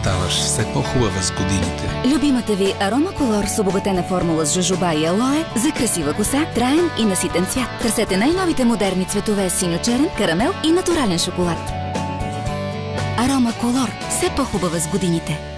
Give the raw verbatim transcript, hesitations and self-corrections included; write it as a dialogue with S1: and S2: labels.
S1: ставаш все по-хубава с годините.
S2: Любимата ви Арома Колор с обогатена формула с жожоба и алое за красива коса, траен и наситен цвят. Търсете най-новите модерни цветове синьо-черен, карамел и натурален шоколад. Арома Колор. Все по-хубава с годините.